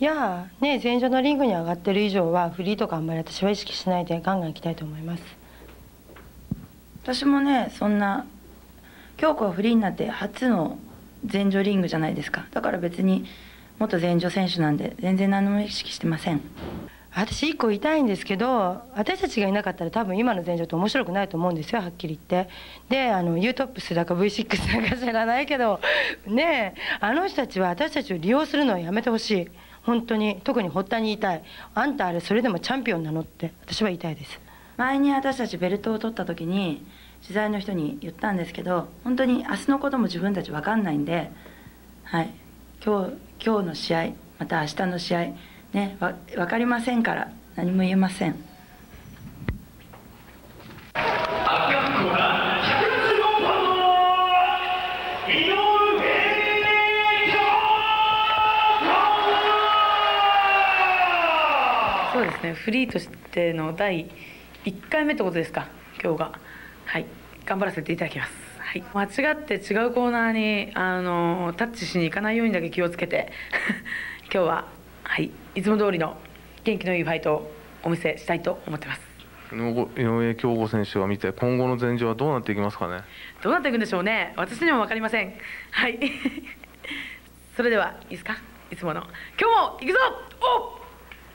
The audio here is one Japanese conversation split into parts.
いやね、前場のリングに上がってる以上はフリーとかあんまり私は意識しないでガンガンいきたいと思います。 私もね、そんな京子はフリーになって初の前場リングじゃないですか。だから別に元前場選手なんで全然何も意識してません。 私一個言いたいんですけど、私たちがいなかったら多分今の前場って面白くないと思うんですよ、はっきり言って。でU トップスだか V6 だか知らないけどねえ、あの人たちは私たちを利用するのはやめてほしい。本当に。特に堀田に言いたい。あんたあれそれでもチャンピオンなのって私は言いたいです。 前に私たちベルトを取った時に取材の人に言ったんですけど、本当に明日のことも自分たち分かんないんで、はい、今日の試合また明日の試合ね、分かりませんから何も言えません。 そうですね、フリーとしての第1回目ってことですか、今日が。はい、頑張らせていただきます。はい、間違って違うコーナーにタッチしに行かないようにだけ気をつけて今日は、はい、いつも通りの元気のいいファイトをお見せしたいと思ってます。 井上京子選手が見て今後の前場はどうなっていきますかね。 どうなっていくんでしょうね、私にも分かりません。はいそれではいいですか、いつもの今日も行くぞ。お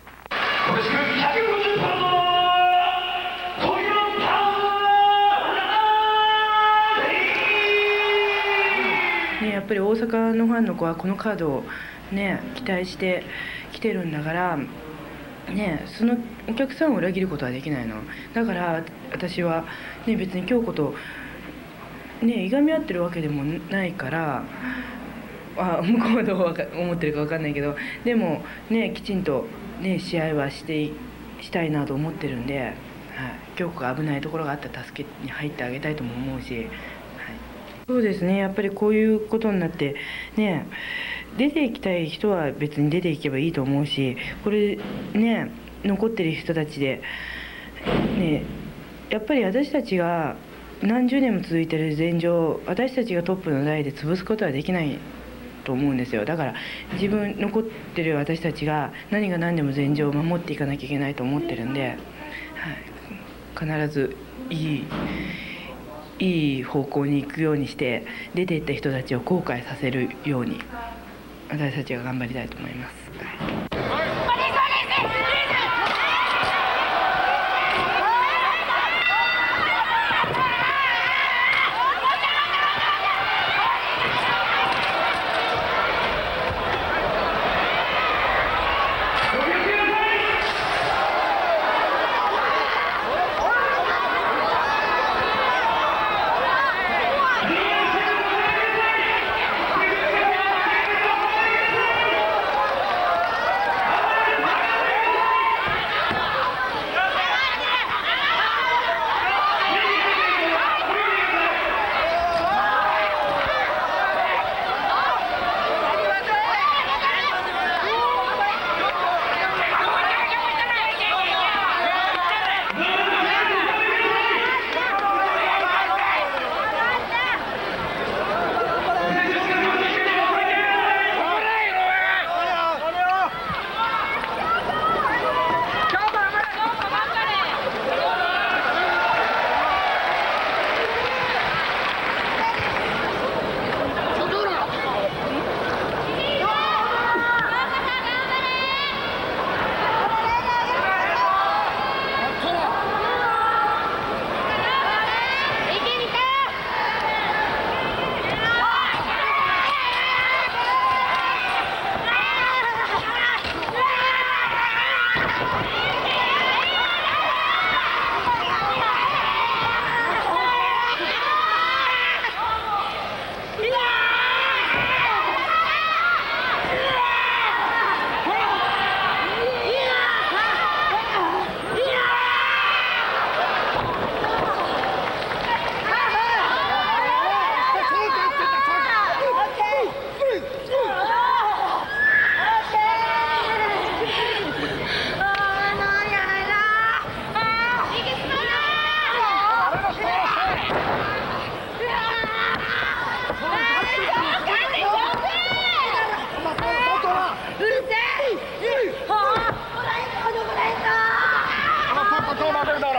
ね、やっぱり大阪のファンの子はこのカードをね期待して来てるんだからね、そのお客さんを裏切ることはできないの。だから私はね、別に京子とねいがみ合ってるわけでもないから、向こうはどう思ってるか分かんないけど、でもねきちんとね試合はしたいなと思ってるんで、はい、京子が危ないところがあったら助けに入ってあげたいとも思うし、はい、そうですね、やっぱりこういうことになってね、出ていきたい人は別に出ていけばいいと思うし、これね残ってる人たちでね、やっぱり私たちが何十年も続いてる前場、私たちがトップの台で潰すことはできないと思うんですよ。だから残ってる私たちが何が何でも前場を守っていかなきゃいけないと思ってるんで、はい、必ずいい方向に行くようにして、出ていった人たちを後悔させるように私たちが頑張りたいと思います。 い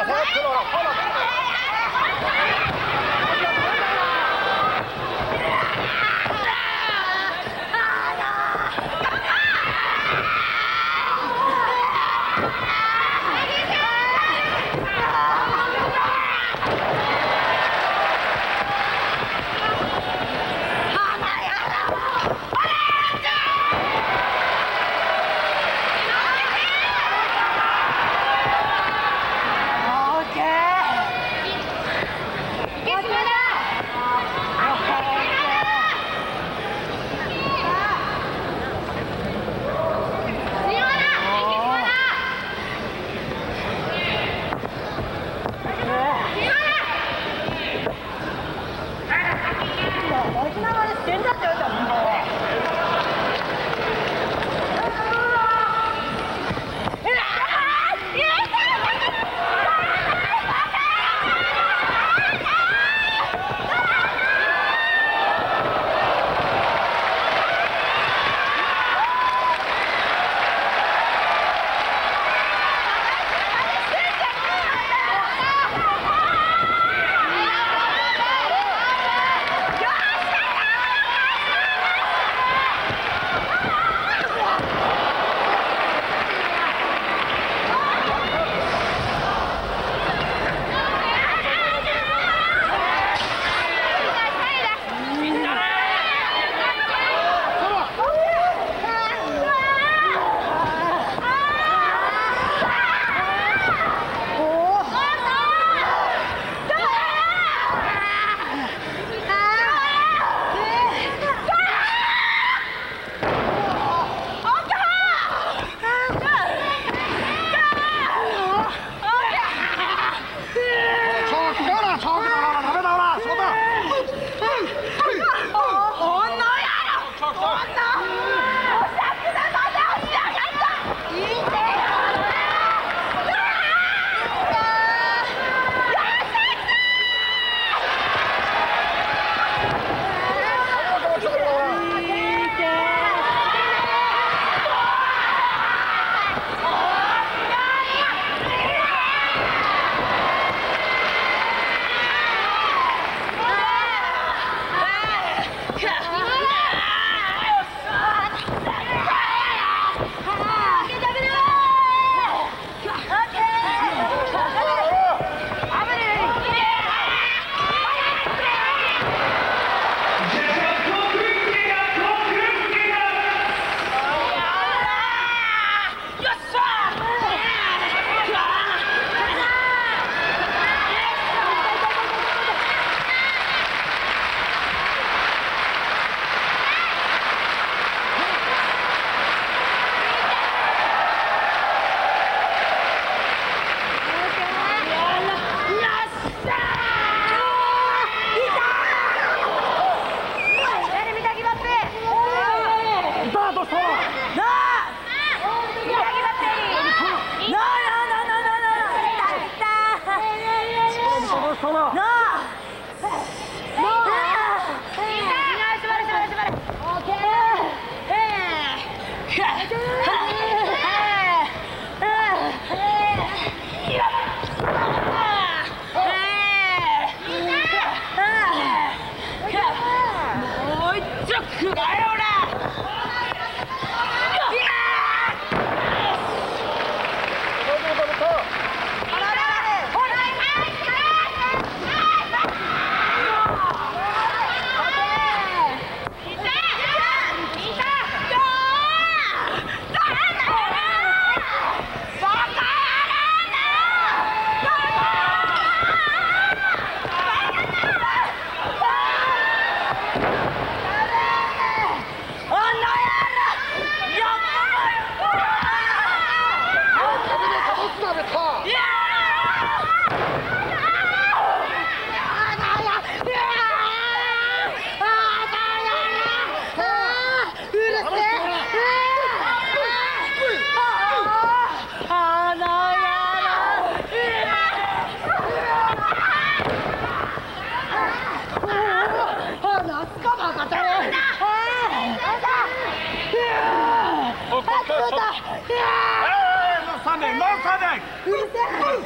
No Sadek!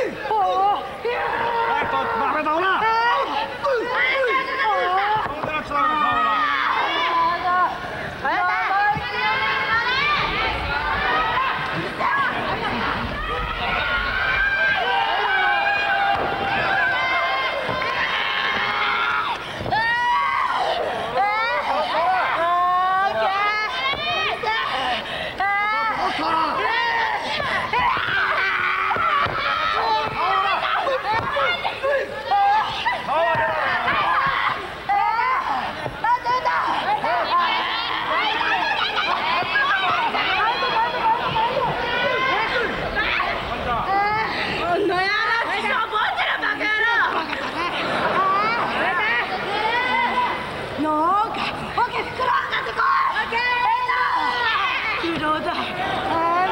袋上がってこい。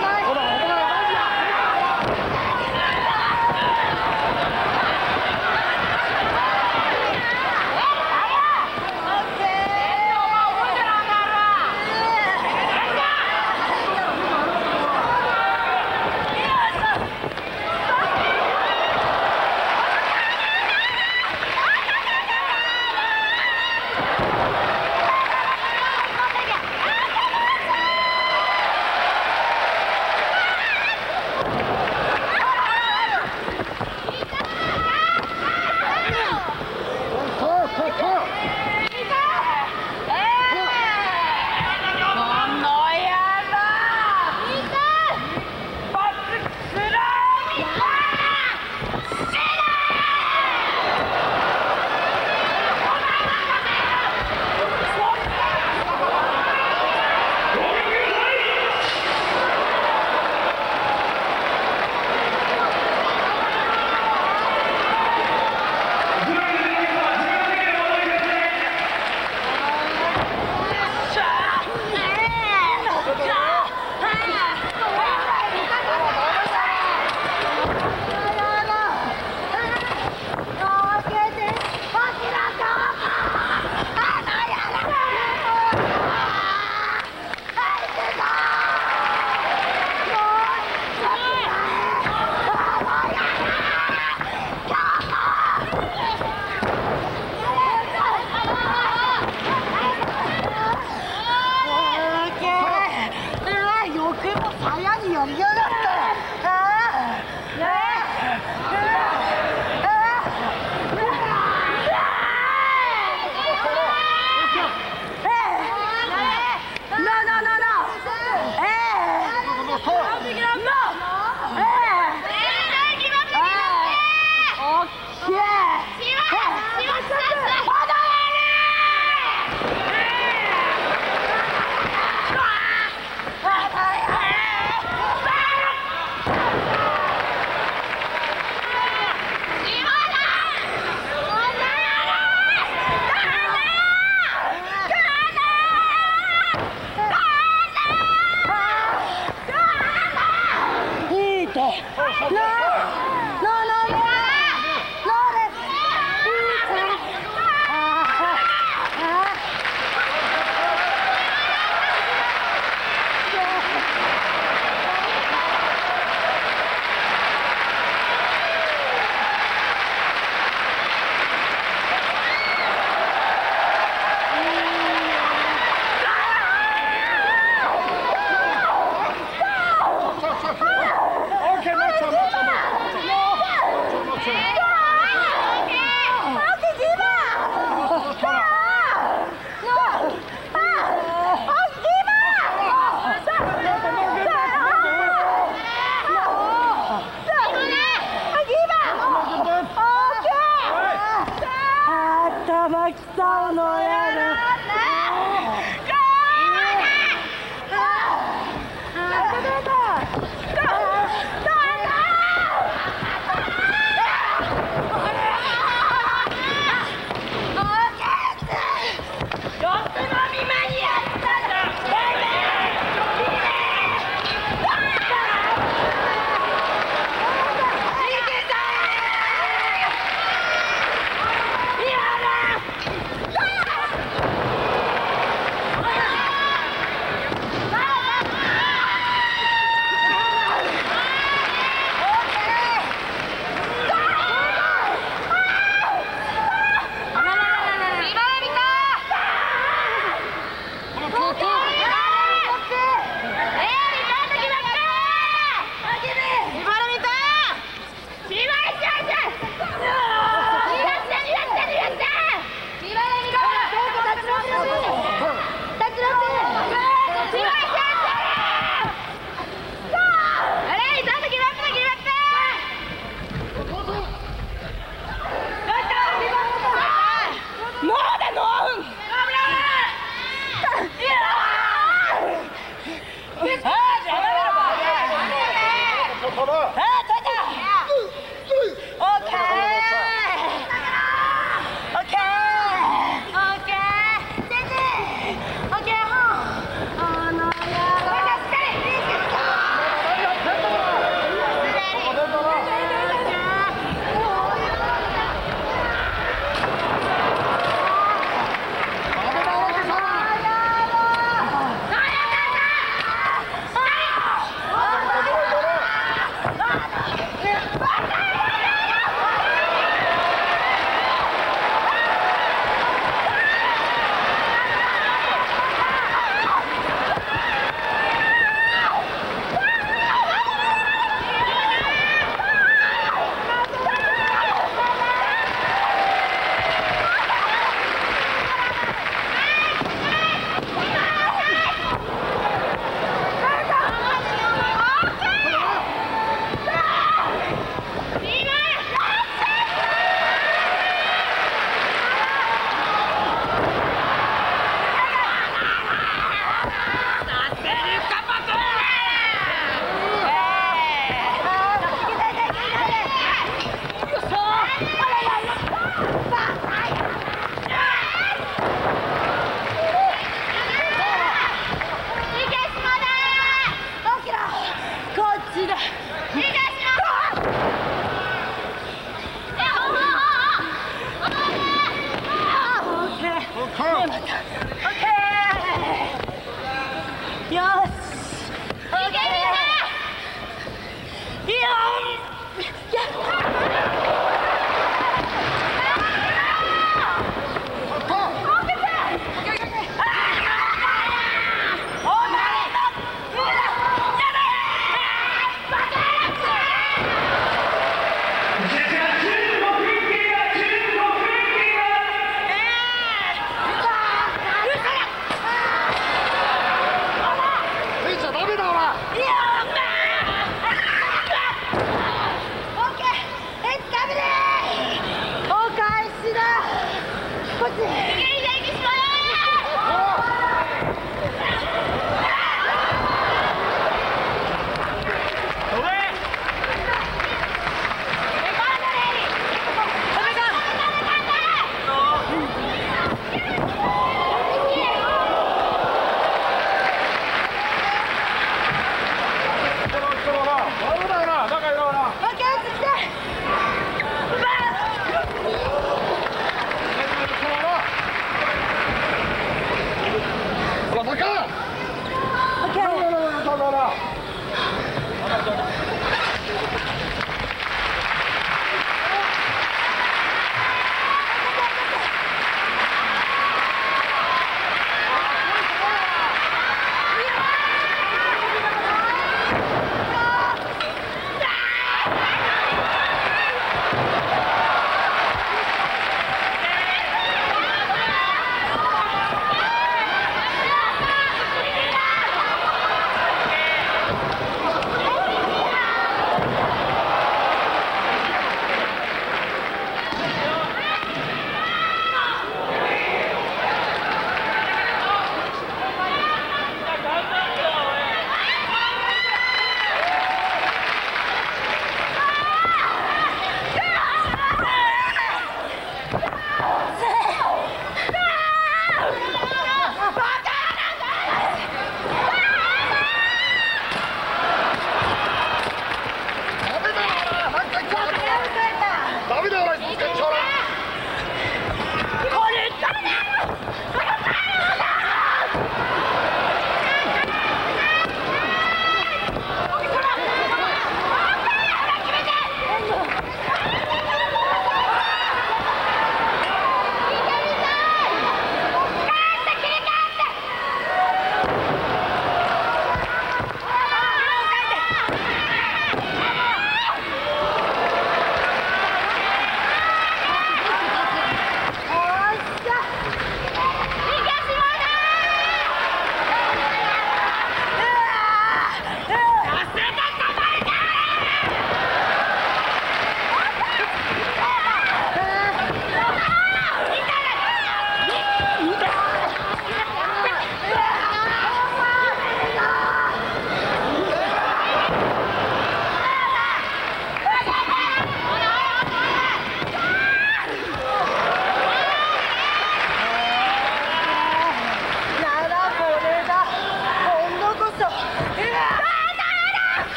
よしいけるよし